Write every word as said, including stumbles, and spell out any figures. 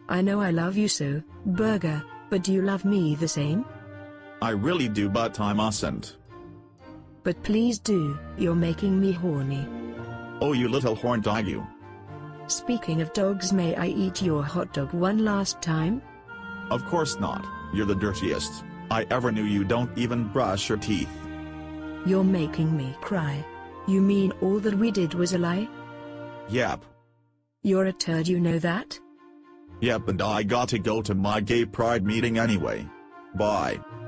I know I love you so, Burger, but do you love me the same? I really do, but I mustn't. But please do, you're making me horny. Oh, you little horn dog you. Speaking of dogs, may I eat your hot dog one last time? Of course not, you're the dirtiest I ever knew. You don't even brush your teeth. You're making me cry. You mean all that we did was a lie? Yep. You're a turd, you know that? Yep, and I got to go to my gay pride meeting anyway. Bye.